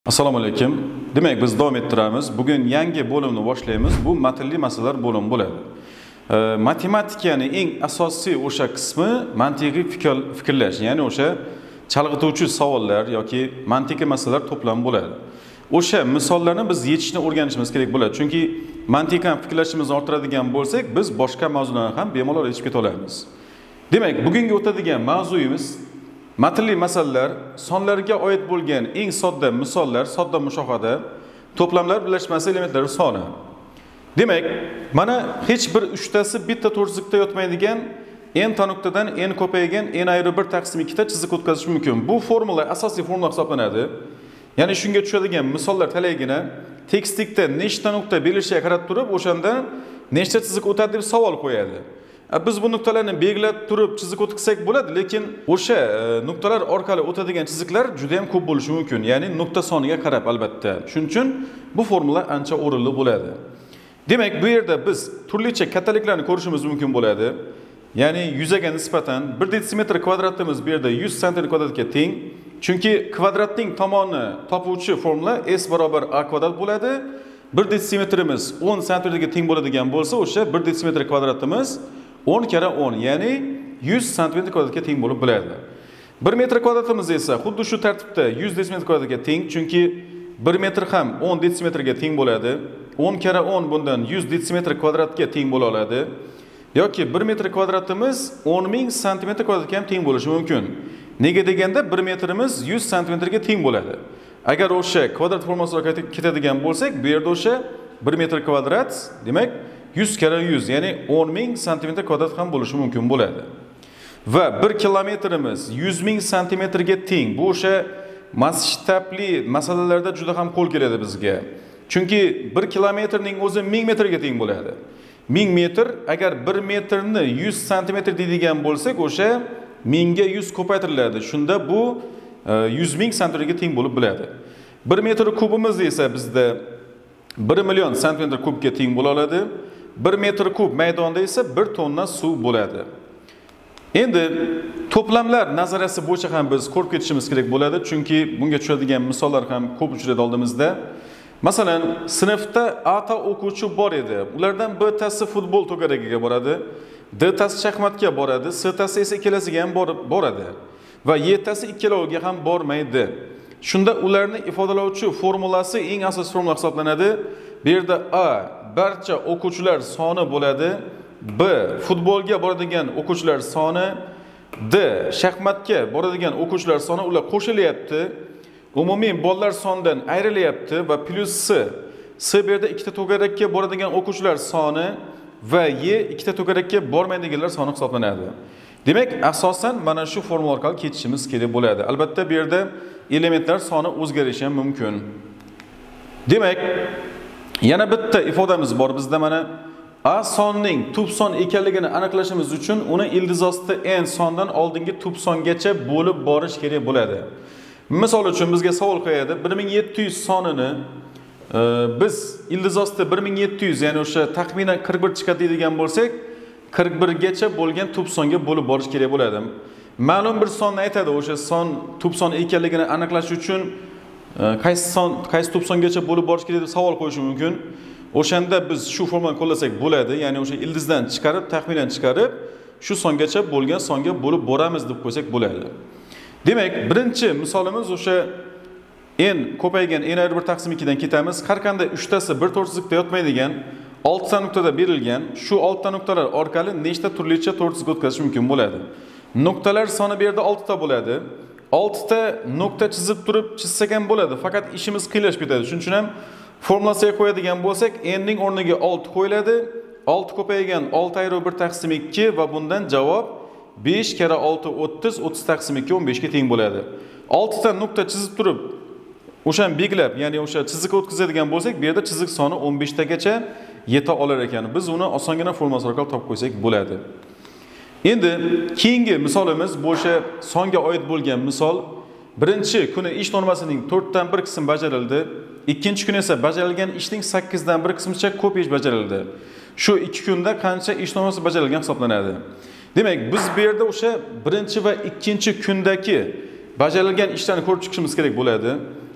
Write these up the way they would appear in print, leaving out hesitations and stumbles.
Assalomu alaykum. Demak, biz davom ettiramiz. Bugun yangi bo'limni boshlaymiz. Bu matnli masalalar bo'limi bo'ladi. Matematikaning eng asosiy o'sha qismi mantiqiy fikrlash, ya'ni o'sha chalg'ituvchi savollar yoki mantiqiy masalalar to'plami bo'ladi. O'sha misollarni biz yechishni o'rganishimiz kerak bo'ladi. Chunki mantiqan fikrlashimizni orttiradigan bo'lsak, biz boshqa mavzularni ham bemalol yechib keta olamiz. Demak, bugungi o'tadigan mavzuyimiz matnli masalalar, sonlarga oid bo'lgan eng sodda misollar, sodda mushohada, to'plamlar birlashmasi elementlari soni. Demak, mana hech bir uchtasi bitta to'rtziqda yotmaydigan n ta nuqtadan n ko'paygan n ayrı 1 taqsim 2 ta chiziq o'tkazish mumkin. Bu formula asosiy formula hisoblanadi. Ya'ni shunga tushadigan misollar talaygina tekstlikda nechta nuqta berishiga qarab turib, o'shanda nechta chiziq o'tadi deb savol qo'yadi. Biz bu nuqtalarni belgilab turib chiziq o'tkazsak bo'ladi, lekin o'sha nuqtalar orqali o'tadigan chiziqlar juda ham ko'p bo'lishi mumkin. Ya'ni nuqta soniga qarab albatta. Shuning uchun bu formula ancha o'rinli bo'ladi. Demak, bu yerda biz turlicha kattaliklarni ko'rishimiz mumkin bo'ladi. Ya'ni yuzaga nisbatan 1 detsimetr kvadratimiz bu yerda 100 sm kvadratga teng. Chunki kvadratning tomoni topuvchi formula s barobar a kvadrat bo'ladi. 1 detsimetrimiz 10 sm ga teng bo'ladigan bo'lsa, o'sha 1 detsimetr kvadratimiz 10 kere 10, ya'ni 100 cm kvadratga teng bo'lib bo'ladi. 1 metr kvadratimiz esa xuddi shu tartibda 100 detsimetr kvadratga teng, chunki 1 metr ham 10 detsimetrga teng bo'ladi. 10 kere 10 bundan 100 detsimetr kvadratga teng bo'la oladi. Yoki 1 metr kvadratimiz 10.000 cm kvadratga ham teng bo'lishi mumkin. Nega deganda 1 metrimiz 100 cm ga teng bo'ladi. Agar o'sha kvadrat formulasiga ketadigan bo'lsak, bu yerda o'sha 1 metr kvadrat, demak 100 kere 100, ya'ni 10.000 cm kvadrat ham bo'lishi mumkin bo'ladi. Va 1 kilometrimiz 100.000 cm ga teng. Bu o'sha masshtabli masalalarda juda ham qo'l keladi bizga. Chunki 1 kilometrning o'zi 1000 metrga teng bo'ladi. 1000 metr, agar 1 metrni 100 cm deydigan bo'lsak, o'sha 1000 ga 100 ko'paytiriladi. Shunda bu 100.000 cm ga teng bo'lib bo'ladi. 1 metr kubimiz esa bizda 1 million cm kubga teng bo'la oladi. 1 metr kub maydonda esa 1 tonna suv bo'ladi. Endi to'plamlar nazariyasi bo'yicha ham biz ko'rib ketishimiz kerak bo'ladi, chunki bunga tushadigan misollar ham ko'p uchraydi oldimizda. Masalan, sinfda A ta o'quvchi bor edi. Ulardan B tasi futbol to'garagiga boradi, D tasi shaxmatga boradi, S tasi esa ikkalasiga ham boradi va Y tasi ikkaloviga ham bormaydi. Shunda ularni ifodalovchi formulasi eng asosiy formula hisoblanadi. Bu yerda A barcha o'quvchilar soni bo'ladi, B futbolga boradigan o'quvchilar soni, D shaxmatga boradigan o'quvchilar soni, ular qo'shilyapti. Umumiy bolalar sonidan ayrilyapti va plus S bu yerda ikkita to'garakka boradigan o'quvchilar soni va Y ikkita to'garakka bormaydiganlar soni hisoblanadi. Demak, asosan mana shu formula orqali ketishimiz kerak bo'ladi. Albatta bu yerda elementlar soni o'zgarishi ham mumkin. Demak, yana bitta ifodamiz bor bizda. Mana A sonning tub son ekanligini aniqlashimiz uchun uni ildiz osti n sondan oldingi tub songacha bo'lib borish kerak bo'ladi. Misol uchun bizga savol qo'yadi, 1700 sonini biz ildiz osti 1700, ya'ni o'sha taxminan 41 chiqadi deydigan bo'lsak, 41 gacha bo'lgan tub songa bo'lib borish kerak bo'ladi. Ma'lum bir sonni aytadi, o'sha son tub son ekanligini aniqlash uchun qaysi tub songacha bo'lib borish kerak deb savol qo'yish mumkin. O'shanda biz shu formulani qo'llasak bo'ladi, ya'ni o'sha ildizdan chiqarib, taxminan chiqarib, shu songacha bo'lgan songa bo'lib boramiz deb qo'ysak bo'ladi. Demak, birinchi misolimiz o'sha n ko'paygan n ayrı 1 taqsim 2 dan ketamiz. Har qanday uchtasi bir to'rtziqda yotmaydigan 6 ta nuqtada berilgan, shu 6 ta nuqtalar orqali nechta turlicha to'rtziq o'tkazish mumkin bo'ladi. Nuqtalar soni bu yerda 6 ta bo'ladi. 6 ta nuqta chizib turib chizsak ham bo'ladi, faqat ishimiz qiyinlashib ketadi. Shuning uchun ham formulasiga qo'yadigan bo'lsak, n ning o'rniga 6 qo'yiladi. 6 ko'paygan 6 ayrı 1 taqsim 2 va bundan javob 5 kere 6 30, 30 taqsim 2 15 ga teng bo'ladi. 6 ta nuqta chizib turib o'shan belgilab, ya'ni o'sha chiziqqa o'tkazadigan bo'lsak, bu yerda chiziq soni 15 tagacha yeta olar ekan. Biz uni osongina formulasi orqali topib qo'ysak bo'ladi. Endi keyingi misolimiz bu o'sha songa oid bo'lgan misol. Birinchi kuni ish normasining 4 dan 1 qismi bajarildi. Ikkinchi kun esa bajarilgan ishning 8 dan 1 qismicha ko'p ish bajarildi. Shu 2 kunda qancha ish normasi bajarilgan hisoblanadi. Demak, biz bu yerda o'sha birinchi va ikkinchi kundagi bajarilgan ishlarni ko'rib chiqishimiz kerak bo'ladi.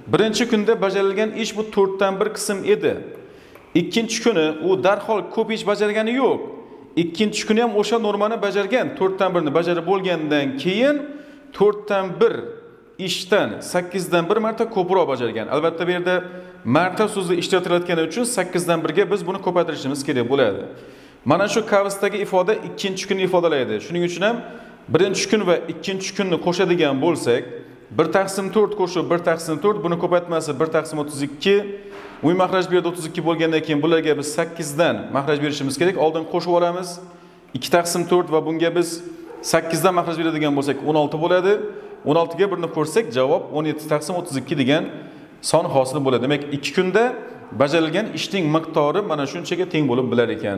birinchi kunda bajarilgan ish bu 4dan 1 qism edi. Ikkinchi kuni u darhol ko'p ish bajargani yo'q. Ikkinchi kuni ham o'sha normani bajargan, 4dan 1 ni bajarib bo'lgandan keyin 4dan 1 ishdan 8dan 1 marta ko'proq bajargan. Albatta bu yerda marta so'zi ishlatilayotgani uchun 8dan 1 ga biz buni ko'paytirishimiz kerak bo'ladi. Mana shu kavsdagi ifoda ikkinchi kunni ifodalaydi. Shuning uchun ham birinchi kun va ikkinchi kunni qo'shadigan bo'lsak, 1/4 qo'shib 1/4 buni ko'paytmasi 1/32. Uy mahraj bu yerda 32 bo'lgandan keyin bularga biz 8 dan mahraj berishimiz kerak. Oldin qo'shib olamiz. 2/4 va bunga biz 8 dan mahraj beradigan bo'lsak 16 bo'ladi. 16 ga 1 ni qo'shsak javob 17/32 degan son hosil bo'ladi. Demak, 2 kunda bajarilgan ishning miqdori mana shunchaga teng bo'lib bilar ekan.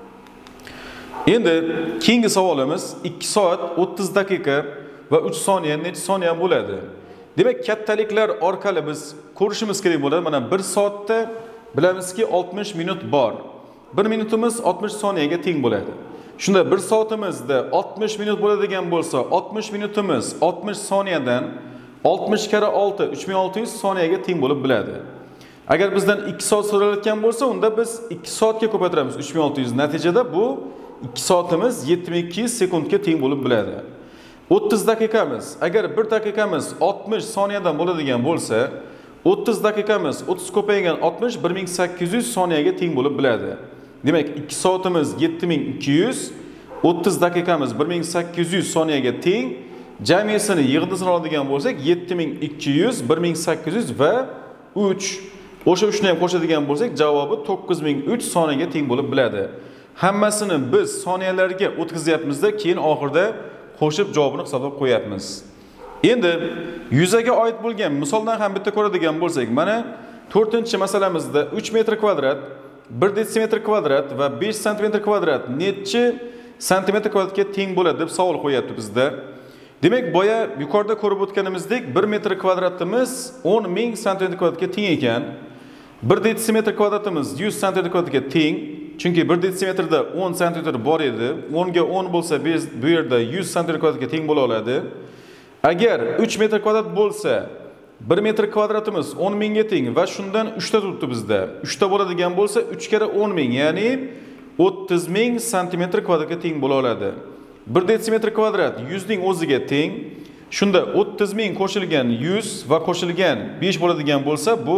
Endi keyingi savolimiz 2 soat 30 daqiqa va 3 soniya necha soniya bo'ladi? Demak, kattaliklar orqali biz ko'rishimiz kerak bo'ladi. Mana 1 soatda bilamizki 60 minut bor. 1 minutimiz 60 soniyaga teng bo'ladi. Shunda 1 soatimizda 60 minut bo'ladigan bo'lsa, 60 minutimiz 60 soniyadan 60 kara 6 3600 soniyaga teng bo'lib biladi. Agar bizdan 2 soat so'ralayotgan bo'lsa, unda biz 2 soatga ko'paytiramiz 3600. Natijada bu 2 soatimiz 7200 sekundga teng bo'lib biladi. 30 daqiqamiz, agar 1 daqiqamiz 60 soniyadan bo'ladigan bo'lsa, 30 daqiqamiz 30 ko'paygan 60 1800 soniyaga teng bo'lib biladi. Demak, 2 soatimiz 7200, 30 daqiqamiz 1800 soniyaga teng. Jamisini yig'indisini oladigan bo'lsak, 7200, 1800 va 3. O'sha 3 ni ham qo'shadigan bo'lsak, javobi 9003 soniyaga teng bo'lib biladi. Hammasini biz soniyalarga o'tkazyapmizda, keyin oxirida qo'shib javobini hisoblab qo'yapmiz. Endi yuzaga oid bo'lgan misoldan ham bitta ko'radigan bo'lsak, mana 4-masalamizda 3 metr kvadrat, 1 detsimetr kvadrat va 5 santimetr kvadrat necha santimetr kvadratga teng bo'ladi deb savol qo'yapti bizda. Demak, boya yuqorida ko'rib o'tganimizdek 1 metr kvadratimiz 10.000 santimetr kvadratga teng ekan. 1 detsimetr kvadratimiz 100 santimetr kvadratga teng. Chunki 1 detsimetrda 10 santimetr bor edi. 10 ga 10 bo'lsa, bu yerda 100 santimetr kvadratga teng bo'la oladi. Agar 3 metr kvadrat bo'lsa, 1 metr kvadratimiz 10.000 ga teng va shundan 3 ta turibdi bizda. 3 ta bo'ladigan bo'lsa, 3 kara 10.000, ya'ni 30.000 santimetr kvadratga teng bo'la oladi. 1 detsimetr kvadrat 100 ning o'ziga teng. Shunda 30.000 qo'shilgan 100 va qo'shilgan 5 bo'ladigan bo'lsa, bu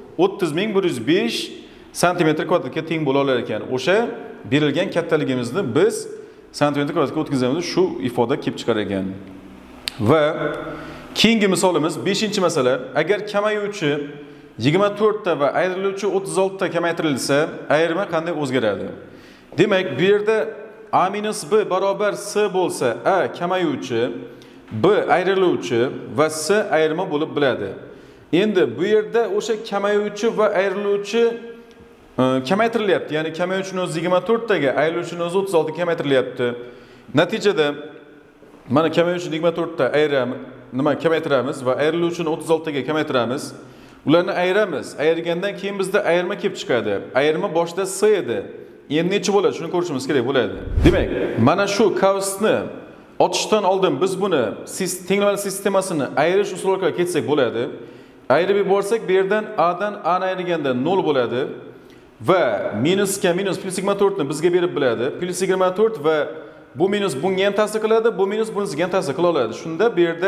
30.105 santimetr kvadratga teng bo'la olar ekan. O'sha berilgan kattaligimizni biz santimetr kvadratga o'tkazamiz, shu ifoda kelib chiqar ekan. Va keyingi misolimiz 5-masala. Agar kamayuvchi 24 ta va ayriluvchi 36 ta kamaytirilsa, ayirma qanday o'zgaradi? Demak, bu yerda a minus b barobar s bo'lsa, a kamayuvchi, b ayriluvchi va s ayirma bo'lib biladi. Endi bu yerda o'sha kamayuvchi va ayriluvchi kamaytirilyapti. Ya'ni kamayuvchini o'zi 24 taga, ayriluvchini o'zi 36 ga kamaytirilyapti. Natijada mana kamayuvchini 24 ta kamaytiramiz va ayriluvchini 36 ga kamaytiramiz. Ularni ayiramiz. Ayirgandan keyin bizda ayirma kelib chiqadi. Ayirma boshida s edi. Endi necha bo'ladi? Shuni ko'rishimiz kerak bo'ladi. Demak, mana shu kausni ochishdan oldin biz buni tenglamali sistemasini ayirish usuli orqali ketsak bo'ladi. Ayirib yuborsak, bu yerdan a dan a ni ayirganda 0 bo'ladi va minusga minus plus 24 ni bizga berib biladi. Plus 24 va bu minus bunga ham ta'sir qiladi, bu minus bunisiga ham ta'sir qila oladi. Shunda bu yerda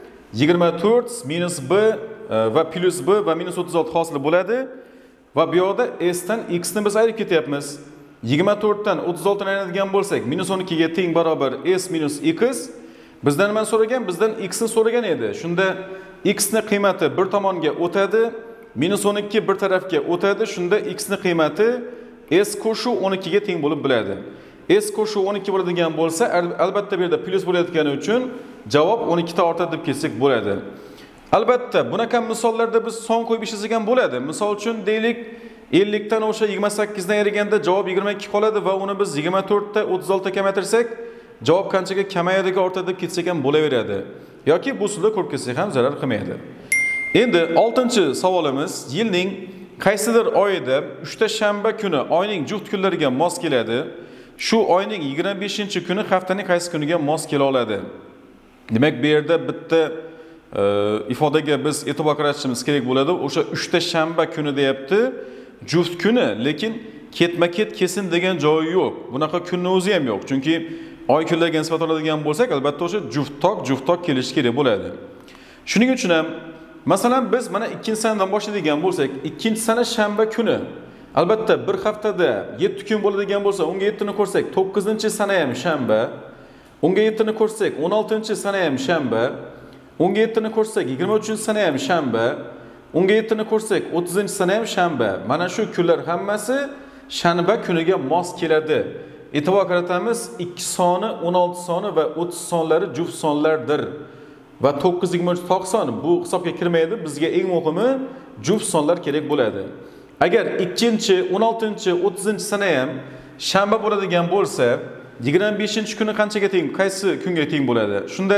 24 minus b va plus b va minus 36 hosil bo'ladi va bu yoqda s dan x ni biz ayirib ketyapmiz. 24 dan 36 ni ayiradigan bo'lsak, minus 12 ga teng barobar s minus x. Bizdan nima so'ragan? Bizdan x ni so'ragan edi. Shunda x ni qiymati bir tomonga o'tadi, minus 12 bir tarafga o'tadi. Shunda x ni qiymati s qo'shuv 12 ga teng bo'lib biladi. S qo'shuv 12 bo'ladigan bo'lsa, albatta bu yerda plus bo'layotgani uchun javob 12 ta ortadi deb kelsak bo'ladi. Albatta, bunaqa misollarda biz son qo'yib ishlasak bo'ladi. Misol uchun deylik, 50 dan o'sha 28 dan ayirganda javob 22 qoladi va uni biz 24 ta 36 ta kamaytirsak, javob qanchaga kamayadiga ortadi deb ketsak ham bo'laveradi. Yoki bu usulda ko'rib ketsak ham zarar qilmaydi. Endi 6-savolimiz yilning qaysidir oyida 3 ta shanba kuni oyning juft kunlariga mos keladi. Shu oyning 25-kuni haftaning qaysi kuniga mos kela oladi? Demak, bu yerda bitta ifodaga biz e'tibor qaratishimiz kerak bo'ladi. O'sha 3 ta shanba kuni deyapti. Juft kuni, lekin ketma-ket kesin degan joyi yo'q. Bunaqa kunni o'zi ham yo'q. Chunki oy kunlarga nisbat oladigan bo'lsak, albatta o'sha juft-tok kelishi kerak bo'ladi. Shuning uchun ham masalan biz mana 2-sanadan boshlaydigan bo'lsak, 2-sana shanba kuni albatta bir haftada 7 kun bo'ladigan bo'lsa, unga 7 ni ko'rsak, 9-sana ham shanba. Unga 7 ni ko'rsak, 16-sana ham shanba. Unga 7 ni ko'rsak, 23-sana ham shanba. Unga 7 ni ko'rsak, 30-sana ham shanba. Mana shu kunlar hammasi shanba kuniga mos keladi. E'tibor qaratamiz, 2 soni, 16 soni va 30 sonlari juft sonlardir. Va 9, 23, 90 bu hisobga kirmaydi. Bizga eng muhimi juft sonlar kerak bo'ladi. Agar 2-chi, 16-chi, 30-sana ham shanba bo'ladigan bo'lsa, 25-kuni qanchaga teng, qaysi kunga teng bo'ladi? Shunda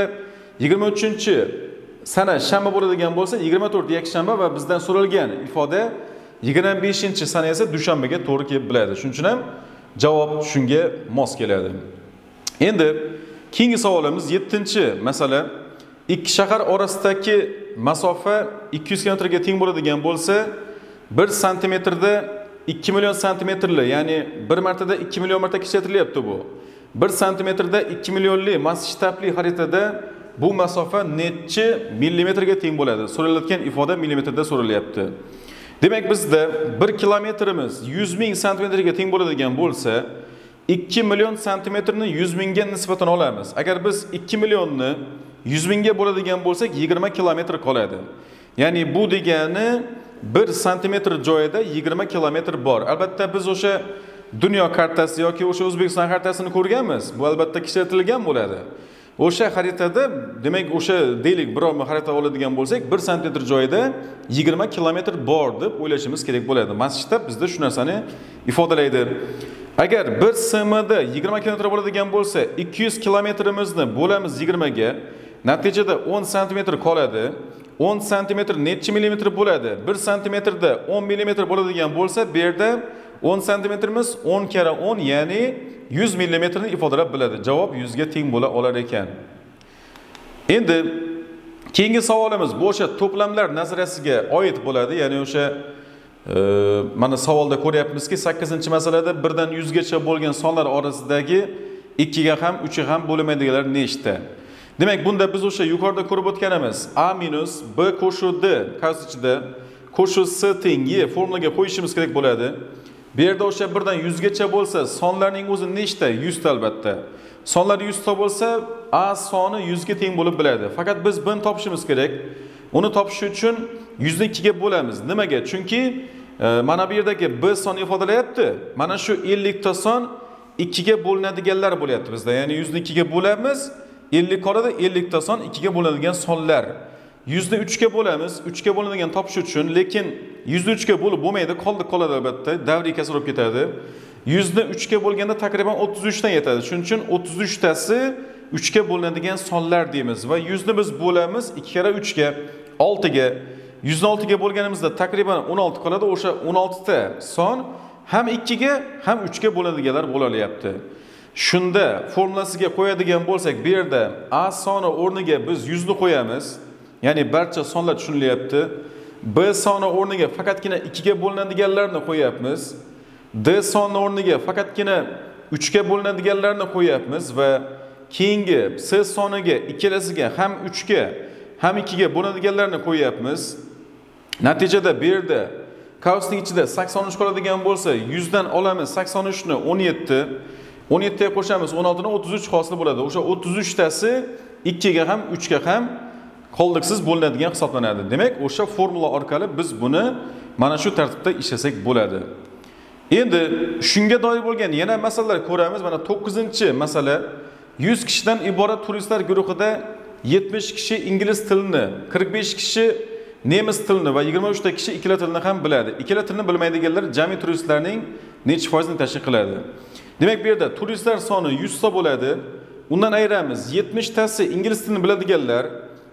23-sana shanba bo'ladigan bo'lsa, 24 yakshanba va bizdan so'ralgan ifoda 25-sana esa dushanbaga to'g'ri kelib biladi. Shuning uchun ham javob shunga mos keladi. Endi keyingi savolimiz 7-masala. Ikki shahar orasidagi masofa 200 km ga teng bo'ladigan bo'lsa, 1 santimetrda 2 million santimetrli, ya'ni bir martada 2 million marta kichraytirilyapti bu. 1 santimetrda 2 millionli masshtabli xaritada bu masofa necha millimetrga teng bo'ladi? So'ralayotgan ifoda millimetrda so'ralyapti. Demak, bizda 1 kilometrimiz 100 ming santimetrga teng bo'ladigan bo'lsa, 2 million santimetrni 100 mingga nisbatan olamiz. Agar biz 2 millionni 100 mingga bo'ladigan bo'lsak, 20 kilometr qoladi. Ya'ni bu degani 1 santimetr joyida 20 kilometr bor. Albatta biz o'sha dunyo kartasi yoki o'sha O'zbekiston xaritasini ko'rganmiz. Bu albatta kichraytirilgan bo'ladi. O'sha xaritada, demak o'sha deylik biror xarita oladigan bo'lsak, 1 santimetr joyida 20 kilometr bor deb o'ylashimiz kerak bo'ladi. Masshtab bizda shu narsani ifodalaydi. Agar 1 smda 20 kilometr bo'ladigan bo'lsa, 200 kilometrimizni bo'lamiz 20 ga, natijada 10 santimetr qoladi. 10 santimetr necha millimetr bo'ladi? 1 santimetrda 10 millimetr bo'ladigan bo'lsa, bu yerda 10 santimetrimiz 10 kara 10, ya'ni 100 millimetrni ifodalab biladi. Javob 100 ga teng bo'la olar ekan. Endi keyingi savolimiz bu o'sha to'plamlar nazariyasiga oid bo'ladi. Ya'ni o'sha mana savolda ko'ryapmizki, 8-masalada 1 dan 100 gacha bo'lgan sonlar orasidagi 2 ga ham 3 ga ham bo'lmaydiganlar nechta? Demak, bunda biz o'sha yuqorida ko'rib o'tganimiz A minus B qo'shib D qavsichida qo'shib S teng Y formulaga qo'yishimiz kerak bo'ladi. Bu yerda o'sha 1 dan 100 gacha bo'lsa, sonlarning o'zi nechta? 100 ta albatta. Sonlar 100 ta bo'lsa, A soni 100 ga teng bo'lib biladi. Faqat biz buni topishimiz kerak. Uni topish uchun 100 ni 2 ga bo'lamiz. Nimaga? Chunki mana bu yerdagi B soni ifodalayapti. Mana shu 50 ta son 2 ga bo'linadiganlar bo'lyapti bizda. Ya'ni 100 ni 2 ga bo'lamiz. 50 qoladi, 50 ta son 2 ga bo'linadigan sonlar. 100 ni 3 ga bo'lamiz, 3 ga bo'linadigan topish uchun, lekin 100 ni 3 ga bo'lib bo'lmaydi, qoladi albatta, davriy kasr bo'lib ketadi. 100 ni 3 ga bo'lganda takriban 33 dan yetadi. Shuning uchun 33 tasi 3 ga bo'linadigan sonlar deymiz va 100 ni biz bo'lamiz 2 kara 3 ga, 6 ga. 106 ga bo'lganimizda takriban 16 qoladi. O'sha 16 ta son ham 2 ga, ham 3 ga bo'ladiganlar bo'lalyapti. Shunda formulasiga qo'yadigan bo'lsak, bu yerda A soni o'rniga biz 100 ni qo'yamiz. Ya'ni barcha sonlar tushunilyapti. B soni o'rniga faqatgina 2 ga bo'linadiganlarni qo'yapmiz. D soni o'rniga faqatgina 3 ga bo'linadiganlarni qo'yapmiz va keyingi S soniga ikkalasiga ham 3 ga, ham 2 ga bo'ladiganlarni qo'yapmiz. Natijada bu yerda qausning ichida 83 qoladigan bo'lsa, 100 dan olamiz 83 ni 17, 17 ga qo'shamiz 16 ni 33 hosil bo'ladi. O'sha 33 tasi 2 ga ham 3 ga ham qoldiqsiz bo'linadigan hisoblanadi. Demak, o'sha formula orqali biz buni mana shu tartibda ishlasak bo'ladi. Endi shunga doir bo'lgan yana masalalar ko'ramiz. Mana 9-masala 100 kishidan iborat turistlar guruhida 70 kishi ingliz tilini, 45 kishi nemis tilini va 23 ta kishi ikkala tilni ham biladi. Ikkala tilni bilmaydiganlar jami turistlarning necha foizini tashkil qiladi? Demak, bu yerda turistlar soni 100 ta bo'ladi. Undan ayiramiz 70 tasi ingliz tilini biladiganlar,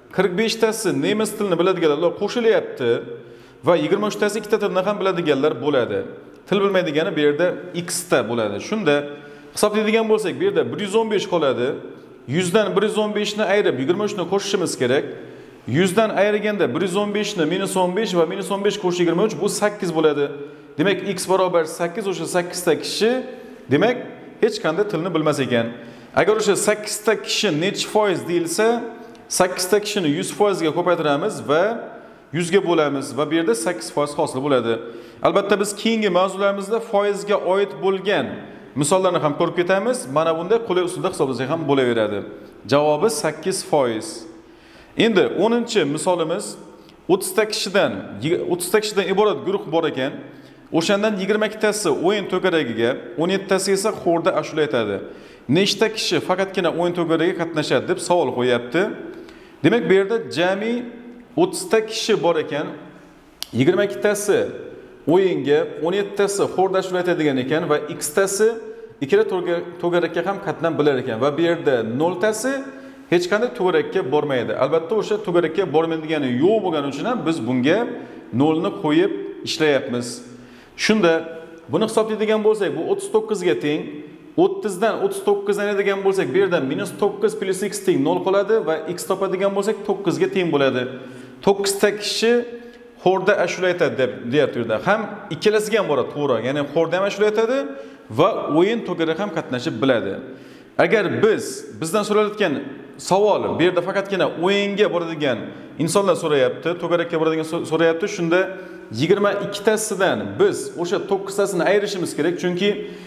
45 tasi nemis tilini biladiganlar qo'shilyapti va 23 tasi ikkita tilni ham biladiganlar bo'ladi. Til bilmaydigani bu yerda x ta bo'ladi. Shunda hisoblaydigan bo'lsak, bu yerda 115 qoladi. 100 dan 115 ni ayirib 23 ni qo'shishimiz kerak. 100 dan ayirganda 115 ni -15 va -15 qo'shib 23 bu 8 bo'ladi. Demak x barobar 8 o'sha 8 ta kishi demak hech qanday tilni bilmas ekan. Agar o'sha 8 ta kishi necha foiz deyilsa, 8 ta kishini 100% ga ko'paytiramiz va 100 ga bo'lamiz va bu yerda 8% hosil bo'ladi. Albatta biz keyingi mavzularimizda foizga oid bo'lgan misollarni ham ko'rib ketamiz. Mana bunday qulay usulda hisoblasak ham bo'laveradi. Javobi 8%. Endi 10-misolimiz 30 ta kishidan iborat guruh bor ekan. O'shandan 22 tasi o'yin to'garagiga, 17 tasi esa xo'rda ashula aytadi. Nechta kishi faqatgina o'yin to'garagiga qatnashadi deb savol qo'yapti. Demak, bu yerda jami 30 ta kishi bor ekan. 22 tasi o'yinga, 17 tasi xo'rda ashula aytadigan ekan va x tasi ikkala to'garakka ham qatnab bilar ekan va bu yerda 0 tasi hech qanday to'garakka bormaydi. Albatta o'sha to'garakka bormaydigani yo'q bo'lgani uchun ham biz bunga 0 ni qo'yib ishlayapmiz. Shunda buni hisoblaydigan bo'lsak, bu 39 ga teng. 30 dan 39 ayiradigan bo'lsak, bu yerdan -9 + x teng 0 qoladi va x topadigan bo'lsak 9 ga teng bo'ladi. 9 ta kishi xo'rda ashula aytadi deyapti yerda. Ham ikkalasiga ham boradi, to'g'ri. Ya'ni xo'rda ham ashula aytadi va o'yin to'garagi ham qatnashib biladi. Agar bizdan so'ralayotgan savol bu yerda faqatgina o'yinga boradigan insonlar so'rayapti, to'garakka boradigan so'rayapti, shunda 22 tasidan biz o'sha 9 tasini ayirishimiz kerak, chunki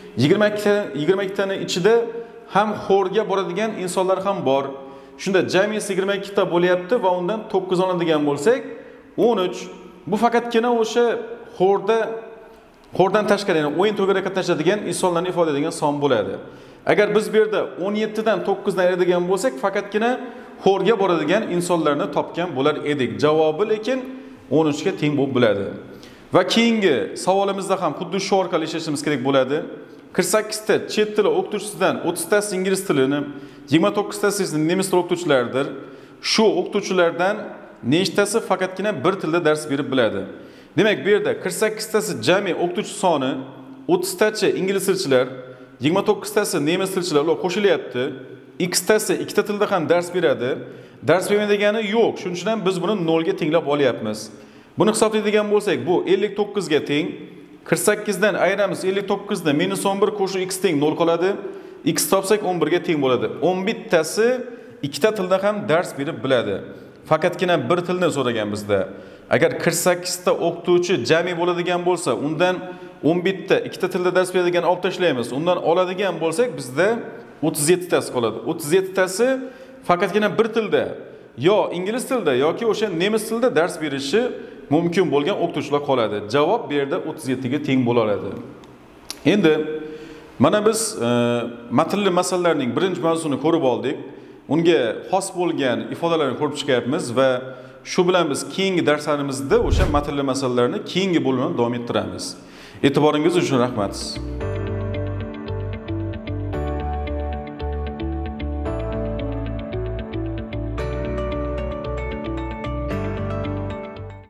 22 taning ichida ham xo'rga boradigan insonlar ham bor. Shunda jamiyasi 22 ta bo'lyapti va undan 9 oladigan bo'lsak, 13. Bu faqatgina o'sha xo'rdan tashqari, ya'ni o'yin to'garakka qatnashadigan insonlarni ifodalaydigan son bo'ladi. Agar biz bu yerda 17 dan 9 dan ayiradigan bo'lsak, faqatgina xo'rga boradigan insonlarni topgan bo'lar edik. Javobi lekin 13 ga teng bo'lib bo'ladi. Va keyingi savolimizda ham xuddi shu orqali ishlashimiz kerak bo'ladi. 48 ta chet tili o'qituvchisidan 30 tasi ingliz tilini, 29 tasi nemis tili o'qituvchilaridir. Shu o'qituvchilardan nechtasi faqatgina bir tilda dars berib biladi. Demak, bu yerda 48 tasi jami o'qituvchi soni, 30 tachi ingliz tilchilar, 29 tasi nemis tilchilar ular qo'shilyapti. X tasi ikkita tilda ham dars beradi. Dars bermaydigani yo'q. Shuning uchun ham biz buni 0 ga tenglab olyapmiz. Buni hisoblaydigan bo'lsak, bu 59 ga teng. 48 dan ayiramiz 59 dan -11 qo'shib x teng 0 qoladi. X topsak 11 ga teng bo'ladi. 11 tasi ikkita tilda ham dars berib biladi. Faqatgina bir tilni so'ragan bizda. Agar 48 ta o'qituvchi jami bo'ladigan bo'lsa, undan 11 ta ikkita tilda dars beradigan olib tashlaymiz. Undan oladigan bo'lsak, bizda 37 tasi qoladi. 37 tasi faqatgina bir tilda, yo ingliz tilida yoki o'sha nemis tilida dars berishi mumkin bo'lgan o'qituvchilar qoladi. Javob bu yerda 37 ga teng bo'la oladi. Endi mana biz matnli masalalarning birinchi mavzusini ko'rib oldik. Unga xos bo'lgan ifodalarni ko'rib chiqyapmiz va shu bilan biz keyingi darslarimizda o'sha matnli masalalarni keyingi bo'limda davom ettiramiz. E'tiboringiz uchun rahmat.